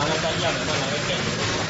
拿了3样的，那拿个电子。